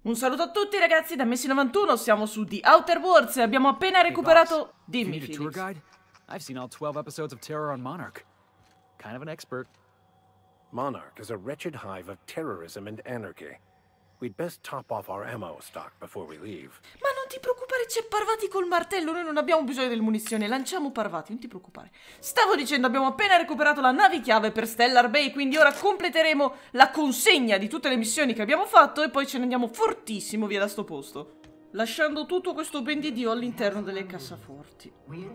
Un saluto a tutti ragazzi da Messi91, siamo su The Outer Worlds e abbiamo appena recuperato... Dimmi, Felix. I've seen all 12 episodes of Terror on Monarch. Kind of an expert. Monarch is a wretched hive of terrorism and anarchy. We'd best top off our ammo stock before we leave. Ma non ti preoccupare, c'è Parvati col martello, noi non abbiamo bisogno delle munizioni, lanciamo Parvati, non ti preoccupare. Stavo dicendo, abbiamo appena recuperato la navichiave per Stellar Bay, quindi ora completeremo la consegna di tutte le missioni che abbiamo fatto e poi ce ne andiamo fortissimo via da sto posto. Lasciando tutto questo ben di Dio all'interno delle cassaforti.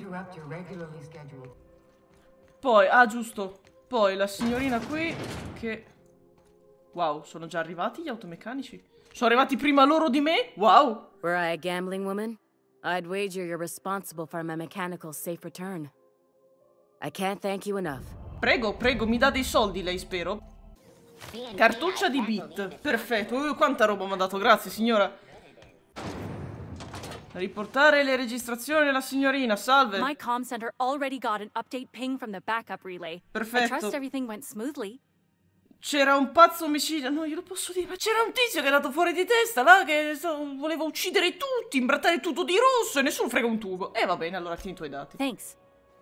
Poi, giusto, poi la signorina qui che... Wow, sono già arrivati gli automeccanici? Sono arrivati prima loro di me? Wow! Were I a gambling woman, I'd wager you're responsible for my mechanical safe return. I can't thank you enough. Prego, prego, mi dà dei soldi lei, spero. Cartuccia di bit. Perfetto. Quanta roba mi ha dato, grazie signora. Riportare le registrazioni alla signorina, salve. My comm center already got an update ping from the backup relay. Perfetto. I trust everything went smoothly. C'era un pazzo omicida, no, io lo posso dire, ma c'era un tizio che è andato fuori di testa, là, che voleva uccidere tutti, imbrattare tutto di rosso e nessuno frega un tubo. Va bene, allora tieni i tuoi dati. Thanks.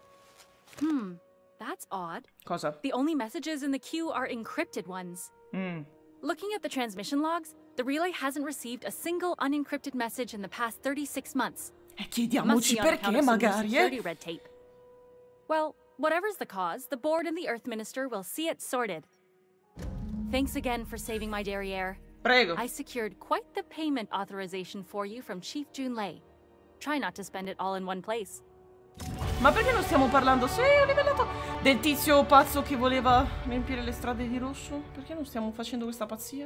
That's odd. Cosa? The only messages in the queue are encrypted ones. Looking at the transmission logs, the relay hasn't received a single unencrypted message in the past 36 months. Chiediamoci perché, magari, security red tape. Well, whatever's the cause, the board and the Earth Minister will see it sorted. Thanks again for saving my derriere. Prego. I secured quite the payment authorization for you from Chief Junlei. Try not to spend it all in one place. Ma perché non stiamo parlando? Sì, ho livellato. Del tizio pazzo che voleva riempire le strade di rosso? Perché non stiamo facendo questa pazzia?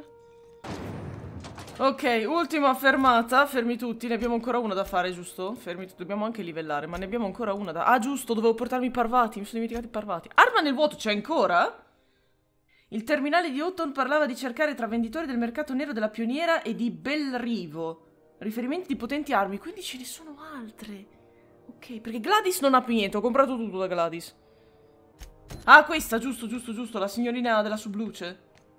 Ok, ultima fermata. Fermi tutti, ne abbiamo ancora una da fare, giusto? Fermi tutti, dobbiamo anche livellare, ma ne abbiamo ancora una da... giusto, dovevo portarmi i Parvati, mi sono dimenticato i Parvati. Arma nel vuoto, c'è ancora? Il terminale di Houghton parlava di cercare tra venditori del mercato nero della Pioniera e di Belrivo riferimenti di potenti armi, quindi ce ne sono altre. Ok, perché Gladys non ha più niente, ho comprato tutto da Gladys. Questa, giusto, giusto, giusto, la signorina della subluce.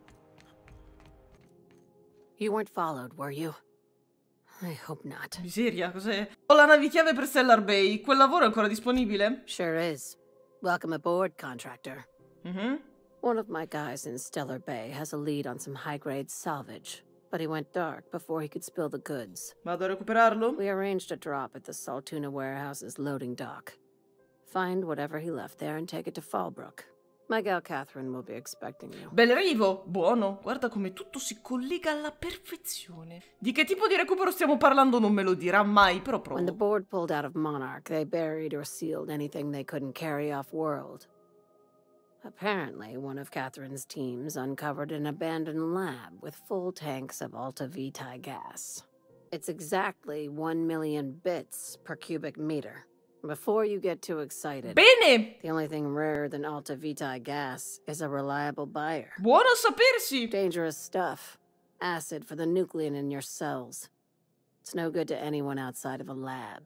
You weren't followed, were you? I hope not. Miseria, cos'è? Ho la navichiave per Stellar Bay, quel lavoro è ancora disponibile? Sure is. Welcome aboard, contractor. One of my guys in Stellar Bay has a lead on some high-grade salvage, but he went dark before he could spill the goods. Vado a recuperarlo? We arranged a drop at the Saltuna warehouse's loading dock. Find whatever he left there and take it to Fallbrook. My gal Catherine will be expecting you. Belrivo, buono. Guarda come tutto si collega alla perfezione. Di che tipo di recupero stiamo parlando non me lo dirà mai, però provo. When the board pulled out of Monarch, they buried or sealed anything they couldn't carry off-world. Apparently, one of Catherine's teams uncovered an abandoned lab with full tanks of Alta Vitae gas. It's exactly 1 million bits per cubic meter. Before you get too excited, Bene! the only thing rarer than Alta Vitae gas is a reliable buyer. Buono a sapersi! Dangerous stuff. Acid for the nuclein in your cells. It's no good to anyone outside of a lab.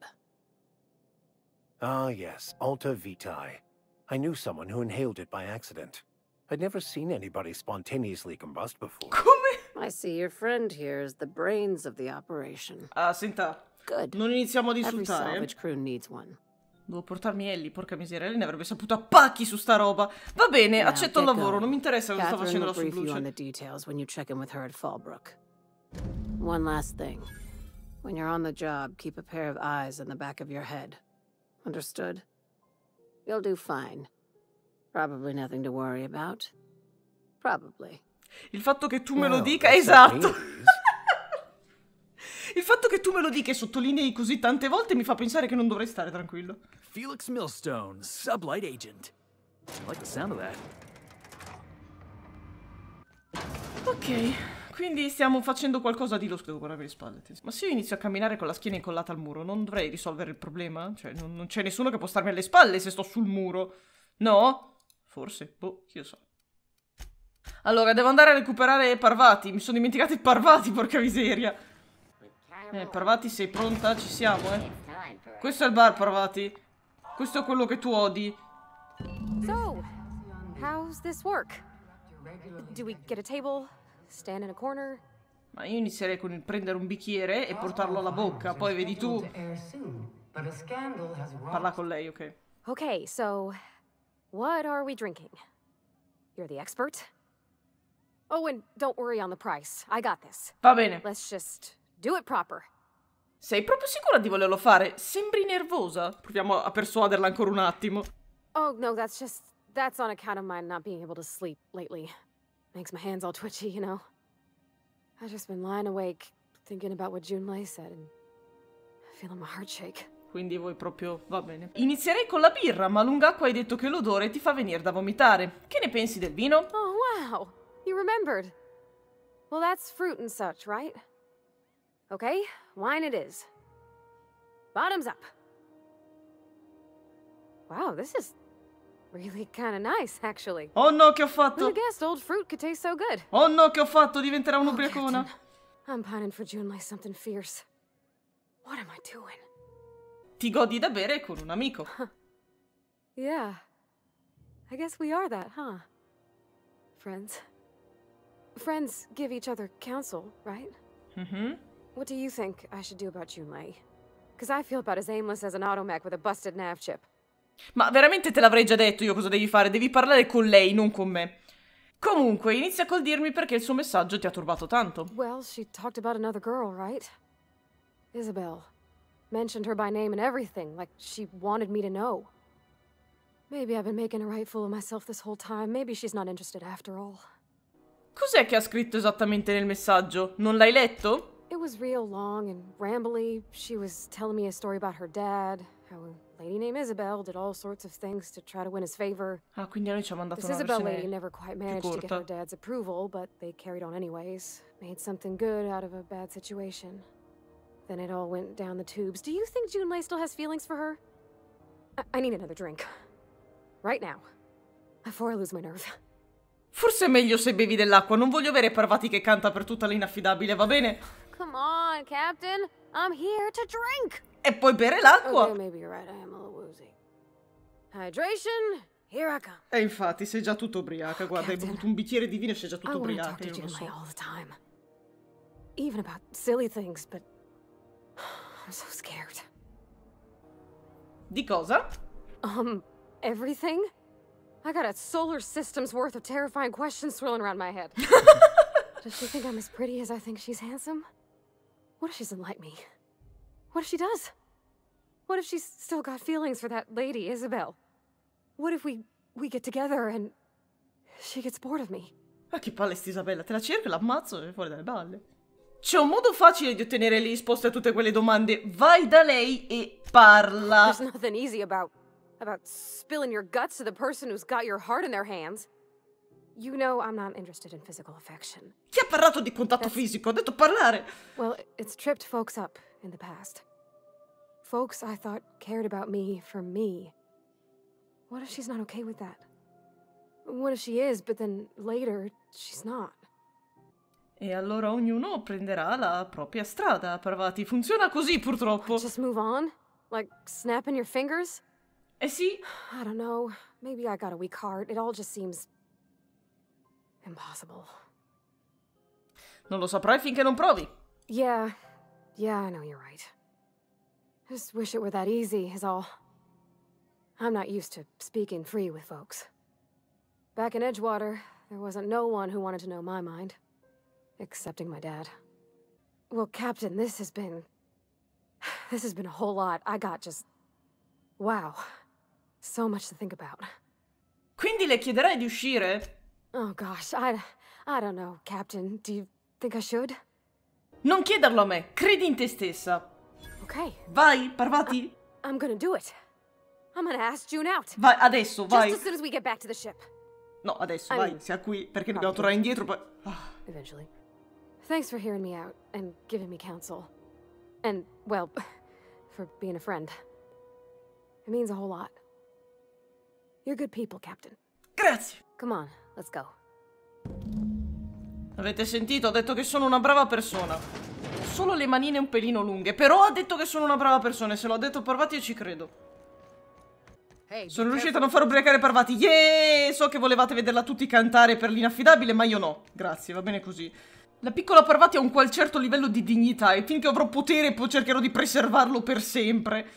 Ah, yes, Alta Vitae. I knew someone who inhaled it by accident. I'd never seen anybody spontaneously combust before. Come? I see your friend here is the brains of the operation. Senta. Good. Non iniziamo ad Every insultare. salvage crew needs one. Devo portarmi Ellie, porca miseria, lei ne avrebbe saputo a pacchi su sta roba. Va bene, accetto il lavoro, non mi interessa cosa sta facendo la Catherine will brief you on subluce. the details when you check in with her at Fallbrook. One last thing. When you're on the job, keep a pair of eyes in the back of your head. Understood? You'll do fine. Probably nothing to worry about. Probably. Il fatto che tu me lo Well, dica, that's esatto. news. Il fatto che tu me lo dica e sottolinei così tante volte mi fa pensare che non dovrei stare tranquillo. Felix Millstone, Sublight Agent. I like the sound of that. Ok, quindi stiamo facendo qualcosa di... Lo devo guardarmi le spalle. Ma se io inizio a camminare con la schiena incollata al muro, non dovrei risolvere il problema? Cioè, non c'è nessuno che può starmi alle spalle se sto sul muro. No? Forse, boh, chi lo sa. Allora, devo andare a recuperare Parvati. Mi sono dimenticato i Parvati, porca miseria. Parvati, sei pronta? Ci siamo, Questo è il bar, Parvati. Questo è quello che tu odi. So, how's this work? Do we get a table? Stand in a corner? Ma io inizierei con il prendere un bicchiere e portarlo alla bocca, poi vedi tu. Parla con lei, ok. Okay, so what are we drinking? You're the expert? Oh, and don't worry on the price. I got this. Va bene. Let's just do it proper. Sei proprio sicura di volerlo fare? Sembri nervosa. Proviamo a persuaderla ancora un attimo. Oh, no, that's on account of my not being able to sleep lately. Makes my hands all twitchy, you know? I've just been lying awake, thinking about what Junlei said and feeling my heart shake. Quindi vuoi proprio... va bene. Inizierei con la birra, ma a lungacqua hai detto che l'odore ti fa venire da vomitare. Che ne pensi del vino? Oh, wow! You remembered. Well, that's fruit and such, right? Okay, wine it is. Bottoms up. Wow, this is really kind of nice, actually. Oh no, che ho Who'd fatto? have guessed old fruit could taste so good? Oh no, che ho fatto? Diventerà un'ubriacona. Captain, I'm pining for Junlei something fierce. What am I doing? Ti godi da bere con un amico. Yeah. I guess we are that, huh? Friends. Friends give each other counsel, right? What do you think I should do about Junlei? Because I feel about as aimless as an automech with a busted nav chip. Ma veramente te l'avrei già detto io cosa devi fare. Devi parlare con lei, non con me. Comunque, inizia col dirmi perché il suo messaggio ti ha turbato tanto. Well, she talked about another girl, right? Isabel. Mentioned her by name and everything, like she wanted me to know. Maybe I've been making a right fool of myself this whole time. Maybe she's not interested after all. Cos'è che ha scritto esattamente nel messaggio? Non l'hai letto? It was real long and rambly. She was telling me a story about her dad, how a lady named Isabel did all sorts of things to try to win his favor. Ah, quindi a noi ci ha mandato This una Isabel lady versione never quite managed to get her corta. dad's approval, but they carried on anyways. Made something good out of a bad situation. Then it all went down the tubes. Do you think Junlei still has feelings for her? I need another drink. Right now. Before I lose my nerve. Forse è meglio se bevi dell'acqua. Non voglio avere Parvati che canta per tutta l'inaffidabile, va bene? Come on, Captain. I'm here to drink. E poi bere l'acqua. Okay, maybe you're right. I am a little woozy. Hydration. Here I come. E infatti sei già tutto ubriaca. Guarda, hai Captain, bevuto un bicchiere di vino e sei già I tutto want to talk ubriaca. to Io lo Junlei so. all the time. Even about silly things, but I'm so scared. Di cosa? Everything? I got a solar system's worth of terrifying questions swirling around my head. Does she think I'm as pretty as I think she's handsome? What if she doesn't like me? What if she does? What if she's still got feelings for that lady, Isabel? What if we get together and she gets bored of me? Ma che palle sti Isabella, te la cerco, l'ammazzo e fuori dalle balle. C'è un modo facile di ottenere le risposte a tutte quelle domande. Vai da lei e parla. There's nothing easy about spilling your guts to the person who's got your heart in their hands. You know I'm not interested in physical affection. Chi ha parlato di contatto fisico? Ha detto parlare. Well, it's tripped folks up in the past. Folks I thought cared about me for me. What if she's not okay with that? What if she is, but then later she's not? E allora ognuno prenderà la propria strada, Parvati. Funziona così, purtroppo. Just move on? Like snapping your fingers? Eh sì. I don't know. Maybe I got a weak heart. It all just seems impossible. Non lo saprai finché non provi. Yeah, I know you're right. Just wish it were that easy, is all. I'm not used to speaking free with folks. Back in Edgewater, there wasn't no one who wanted to know my mind. Excepting my dad. Well, Captain, this has been a whole lot. I got just... wow. So much to think about. Quindi le chiederai di uscire? Oh gosh, I don't know, Captain. Do you think I should? Non chiederlo a me, credi in te stessa. Okay. Vai, Parvati. I'm gonna do it. I'm gonna ask June out. Vai, adesso, vai. Just as soon as we get back to the ship. No, adesso, I vai, mean, sia qui, perché dobbiamo tornare indietro, poi... Eventually. Thanks for hearing me out and giving me counsel. And, well, for being a friend. It means a whole lot. You're good people, Captain. Grazie. Come on, let's go. Avete sentito? Ho detto che sono una brava persona. Solo le manine un pelino lunghe, però ha detto che sono una brava persona e se l'ho detto Parvati io ci credo. Sono riuscita a non far ubriacare Parvati. Yeah! So che volevate vederla tutti cantare per l'inaffidabile, ma io no. Grazie, va bene così. La piccola Parvati ha un qual certo livello di dignità e finché avrò potere poi cercherò di preservarlo per sempre.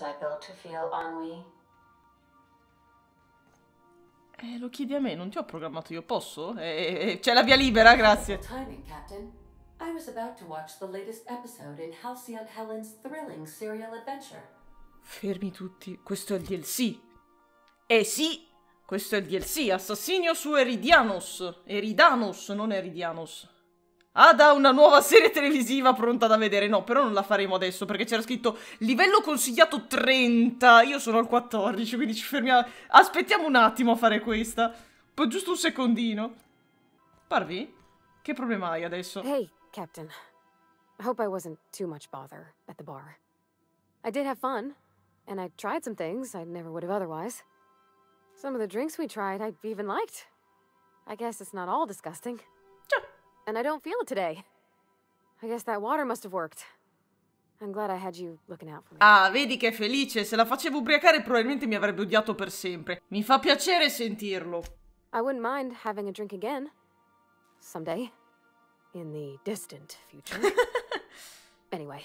Lo chiedi a me, non ti ho programmato io, posso? C'è la via libera, grazie. Timing, Captain. I was about to watch the latest episode in Halcyon Helen's thrilling serial adventure. Fermi tutti, questo è il DLC. Sì, questo è il DLC, Assassinio su Eridanos. Eridanos, non Eridianos. Ada, una nuova serie televisiva pronta da vedere. No, però non la faremo adesso perché c'era scritto livello consigliato 30. Io sono al 14, quindi ci fermiamo. Aspettiamo un attimo a fare questa. Poi giusto un secondino. Parvi? Che problema hai adesso? Hey, Captain. I hope I wasn't too much bother at the bar. I did have fun, and I tried some things I never would have otherwise. Some of the drinks we tried I even liked. I guess it's not all disgusting. And I don't feel it today. I guess that water must have worked. I'm glad I had you looking out for me. Ah, vedi che è felice. Se la facevo ubriacare probabilmente mi avrebbe odiato per sempre. Mi fa piacere sentirlo. I wouldn't mind having a drink again. Someday. In the distant future. Anyway.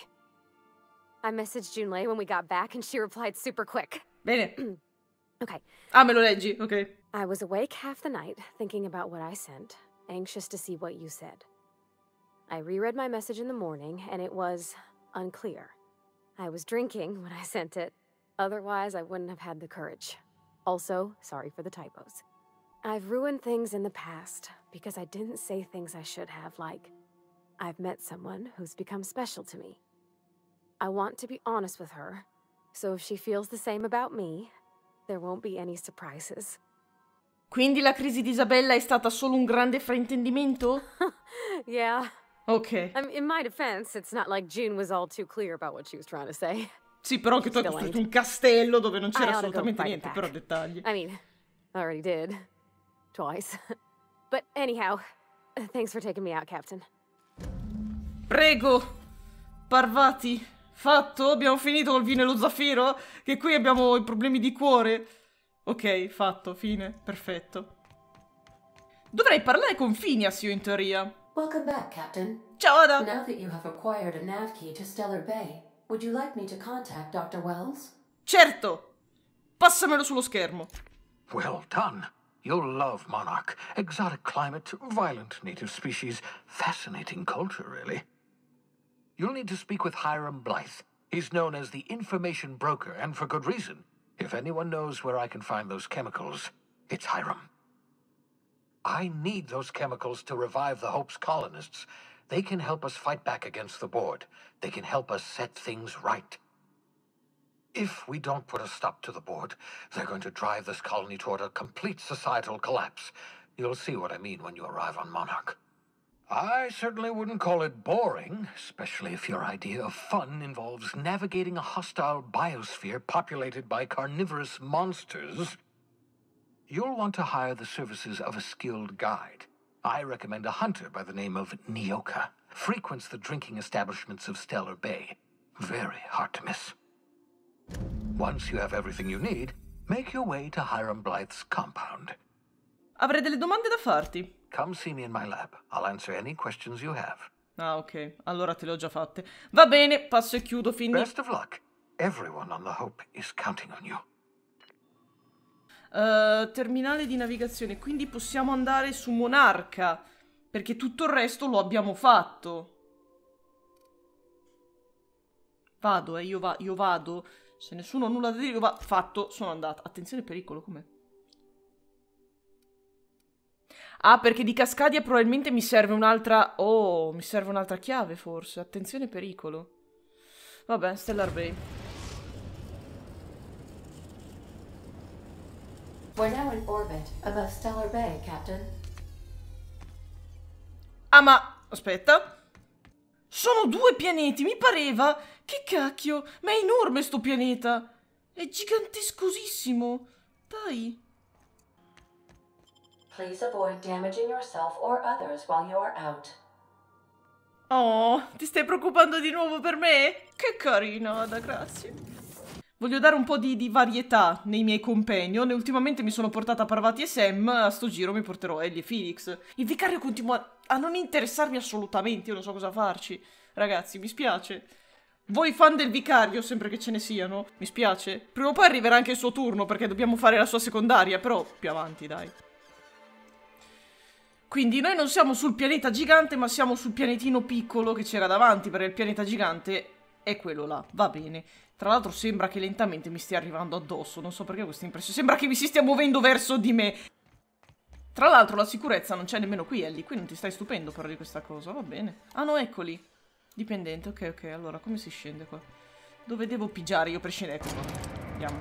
I messaged Junlei when we got back and she replied super quick. Bene. Okay. Ah, me lo leggi? Ok. I was awake half the night thinking about what I sent. Anxious to see what you said. I reread my message in the morning, and it was unclear. I was drinking when I sent it. Otherwise, I wouldn't have had the courage. Also, sorry for the typos. I've ruined things in the past because I didn't say things I should have, like, I've met someone who's become special to me. I want to be honest with her, so if she feels the same about me, there won't be any surprises. Quindi la crisi di Isabella è stata solo un grande fraintendimento? Yeah. Ok. In my defense, it's not like June was all too clear about what she was trying to say. Sì, però anche tu hai costruito un castello dove non c'era assolutamente niente, però dettagli. I mean, I already did. Twice. But anyhow, thanks for taking me out, Captain. Prego, Parvati. Fatto? Abbiamo finito col vino e lo zaffiro? Che qui abbiamo i problemi di cuore. Ok, fatto, fine, perfetto. Dovrei parlare con Phineas io in teoria. Welcome back, Captain. Ciao Ada. Now that you have acquired a nav key to Stellar Bay, would you like me to contact Dr. Wells? Certo! Passamelo sullo schermo. Well done. You'll love Monarch. Exotic climate, violent native species, fascinating culture, really. You'll need to speak with Hiram Blythe. He's known as the information broker, and for good reason. If anyone knows where I can find those chemicals, it's Hiram. I need those chemicals to revive the Hope's colonists. They can help us fight back against the Board. They can help us set things right. If we don't put a stop to the Board, they're going to drive this colony toward a complete societal collapse. You'll see what I mean when you arrive on Monarch. I certainly wouldn't call it boring, especially if your idea of fun involves navigating a hostile biosphere populated by carnivorous monsters. You'll want to hire the services of a skilled guide. I recommend a hunter by the name of Nyoka. Frequents the drinking establishments of Stellar Bay. Very hard to miss. Once you have everything you need, make your way to Hiram Blythe's compound. Avrei delle domande da farti. Come see me in my lab. I'll answer any questions you have. Ah, ok. Allora te le ho già fatte. Va bene, passo e chiudo, quindi... Best of luck. Everyone on the Hope is counting on you. Terminale di navigazione. Quindi possiamo andare su Monarca. Perché tutto il resto lo abbiamo fatto. Vado, io vado. Se nessuno ha nulla da dire, io vado. Fatto, sono andata. Attenzione, pericolo, com'è? Ah, perché di Cascadia probabilmente mi serve un'altra... Oh, mi serve un'altra chiave, forse. Attenzione, pericolo. Vabbè, Stellar Bay. We're now in orbit above Stellar Bay, Captain. Ah, ma... Aspetta. Sono 2 pianeti, mi pareva. Che cacchio. Ma è enorme sto pianeta. È gigantescosissimo. Dai. Please avoid damaging yourself or others while you are out. Oh, ti stai preoccupando di nuovo per me? Che carina, Ada, grazie. Voglio dare un po' di varietà nei miei companion e ultimamente mi sono portata Parvati e Sam, a sto giro mi porterò Ellie e Felix. Il vicario continua a non interessarmi assolutamente, io non so cosa farci. Ragazzi, mi spiace. Voi fan del vicario, sempre che ce ne siano, mi spiace. Prima o poi arriverà anche il suo turno, perché dobbiamo fare la sua secondaria, però più avanti, dai. Quindi noi non siamo sul pianeta gigante, ma siamo sul pianetino piccolo che c'era davanti, perché il pianeta gigante è quello là, va bene. Tra l'altro sembra che lentamente mi stia arrivando addosso, non so perché questa impressione. Sembra che mi si stia muovendo verso di me. Tra l'altro la sicurezza non c'è nemmeno qui, Ellie. Qui non ti stai stupendo però di questa cosa, va bene. Ah no, eccoli. Dipendente, ok, allora come si scende qua? Dove devo pigiare io per scendere? Ecco qua. Andiamo.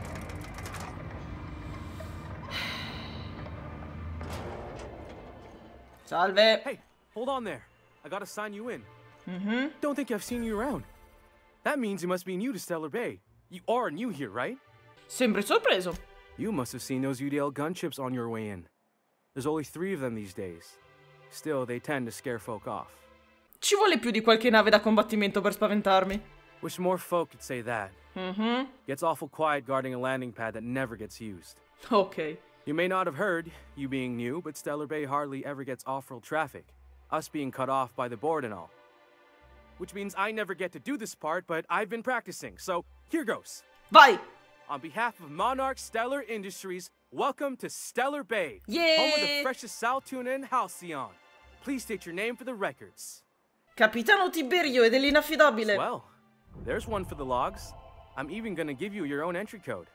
Salve. Hey, hold on there. I gotta sign you in. Mm-hmm. Don't think I've seen you around. That means you must be new to Stellar Bay. You are new here, right? Sembri sorpreso. You must have seen those UDL gunships on your way in. There's only 3 of them these days. Still, they tend to scare folk off. Ci vuole più di qualche nave da combattimento per spaventarmi. Wish more folk could say that. Mm-hmm. Gets awful quiet guarding a landing pad that never gets used. Ok. You may not have heard, you being new, but Stellar Bay hardly ever gets off-world traffic. Us being cut off by the board and all. Which means I never get to do this part, but I've been practicing, so here goes. Vai! On behalf of Monarch Stellar Industries, welcome to Stellar Bay, Yay! home of the freshest sal tuna in Halcyon. Please state your name for the records. Capitano Tiberio è dell'inaffidabile. Well, there's one for the logs. I'm even gonna give you your own entry code.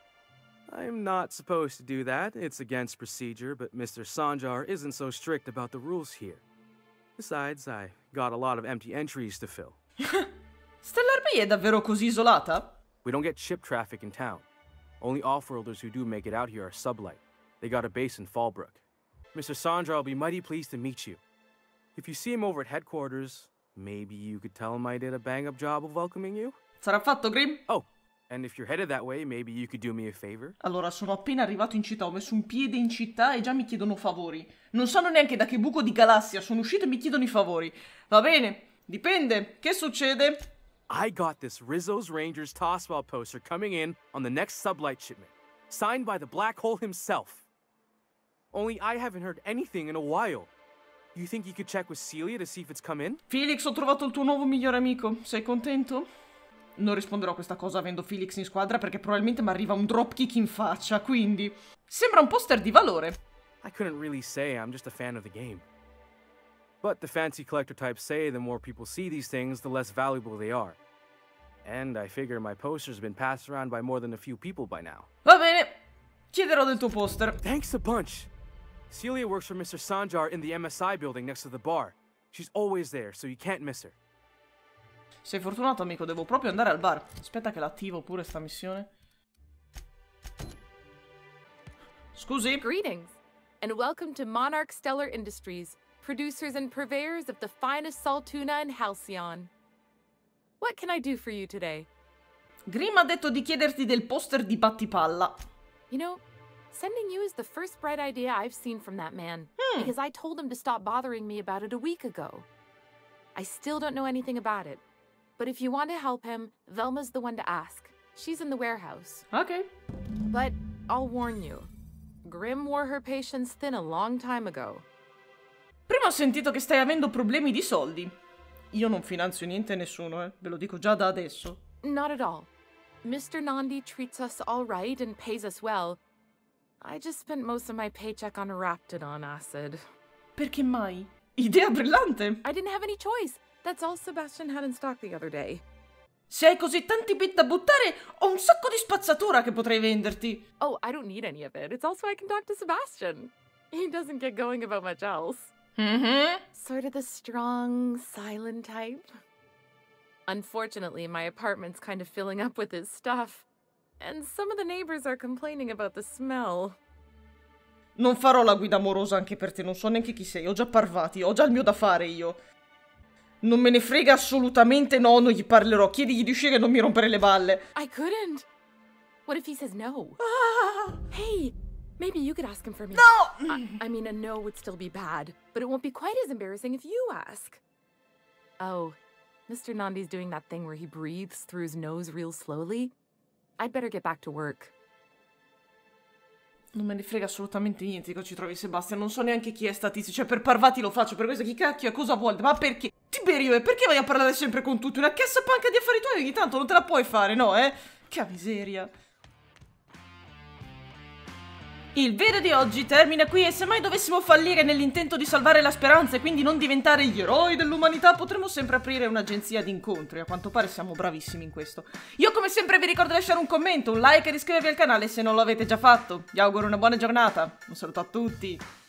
I'm not supposed to do that. It's against procedure, but Mr. Sanjar isn't so strict about the rules here. Besides, I got a lot of empty entries to fill. Stellar Bay è davvero così isolata? We don't get ship traffic in town. Only off-worlders who do make it out here are Sublight. They got a base in Fallbrook. Mr. Sanjar will be mighty pleased to meet you. If you see him over at headquarters, maybe you could tell him I did a bang-up job of welcoming you? Sarà fatto, Grim? Oh, and if you're headed that way, maybe you could do me a favor? Allora, sono appena arrivato in città, ho messo un piede in città e già mi chiedono favori. Non sanno neanche da che buco di galassia sono uscito e mi chiedono i favori. Va bene, dipende. Che succede? I got this Rizzo's Rangers Tosswell poster coming in on the next Sublight shipment, signed by the Black Hole himself. Only I haven't heard anything in a while. You think you could check with Celia to see if it's come in? Felix, ho trovato il tuo nuovo migliore amico. Sei contento? Non risponderò a questa cosa avendo Felix in squadra perché probabilmente mi arriva un dropkick in faccia, quindi... Sembra un poster di valore. I couldn't really say, I'm just a fan of the game. But the fancy collector types say the more people see these things, the less valuable they are. And I figure my poster's been passed around by more than a few people by now. Va bene, chiederò del tuo poster. Thanks a bunch. Celia works for Mr. Sanjar in the MSI building next to the bar. She's always there, so you can't miss her. Sei fortunato, amico, devo proprio andare al bar. Aspetta che l'attivo pure sta missione. Scusi? Greetings, and welcome to Monarch Stellar Industries, producers and purveyors of the finest salt tuna in Halcyon. What can I do for you today? Grim ha detto di chiederti del poster di Battipalla. You know, sending you is the first bright idea I've seen from that man, because I told him to stop bothering me about it a week ago. I still don't know anything about it, but if you want to help him, Velma's the one to ask. She's in the warehouse. Ok. But I'll warn you, Grim wore her patience thin a long time ago. Prima ho sentito che stai avendo problemi di soldi. Io non finanzio niente a nessuno, ve lo dico già da adesso. Not at all. Mr. Nandi treats us all right and pays us well. I just spent most of my paycheck on Raptidon acid. Perché mai? Idea brillante! I didn't have any choice. That's all Sebastian had in stock the other day. Se hai così tanti bit da buttare, ho un sacco di spazzatura che potrei venderti. Oh, I don't need any of it. It's also I can talk to Sebastian. He doesn't get going about much else. Sort of the strong, silent type. Unfortunately, my apartment's kind of filling up with his stuff. And some of the neighbors are complaining about the smell. Non farò la guida amorosa anche per te, non so neanche chi sei. Ho già parvati, ho già il mio da fare io. Non me ne frega assolutamente, no, non gli parlerò. Chiedigli di uscire e non mi rompere le balle. I couldn't. What if he says no? Hey, maybe you could ask him for me. No! I mean, a no would still be bad, but it won't be quite as embarrassing if you ask. Oh, Mr. Nandi's doing that thing where he breathes through his nose real slowly. I'd better get back to work. Non me ne frega assolutamente niente che ci trovi Sebastian, non so neanche chi è Statisti, cioè per Parvati lo faccio, per questo chi cacchio è, cosa vuole? Ma perché? Tiberio, perché vai a parlare sempre con tutti? Una cassa panca di affari tuoi ogni tanto non te la puoi fare, no, Che miseria. Il video di oggi termina qui e se mai dovessimo fallire nell'intento di salvare la speranza e quindi non diventare gli eroi dell'umanità, potremo sempre aprire un'agenzia di incontri. A quanto pare siamo bravissimi in questo. Io come sempre vi ricordo di lasciare un commento, un like e di iscrivervi al canale se non lo avete già fatto. Vi auguro una buona giornata. Un saluto a tutti.